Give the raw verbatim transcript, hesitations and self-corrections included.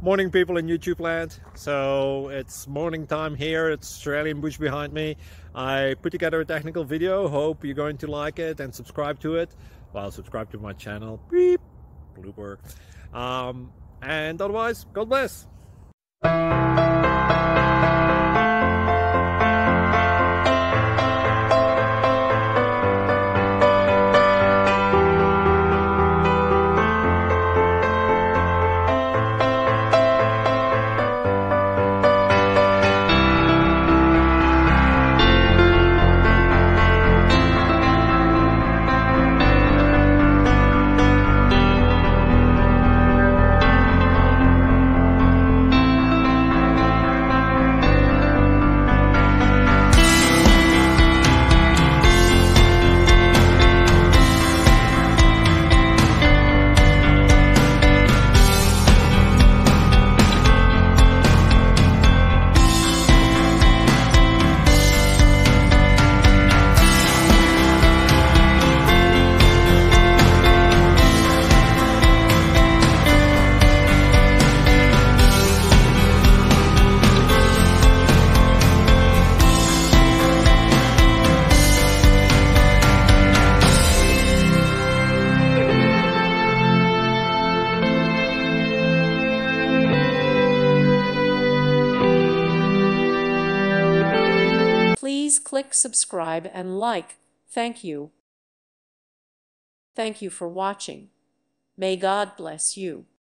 Morning, people in YouTube land. So it's morning time here. It's Australian bush behind me. I put together a technical video. Hope you're going to like it and subscribe to it. Well, subscribe to my channel. Beep. Blooper. Um, and otherwise, God bless. Please click subscribe and like. Thank you. Thank you for watching. May God bless you.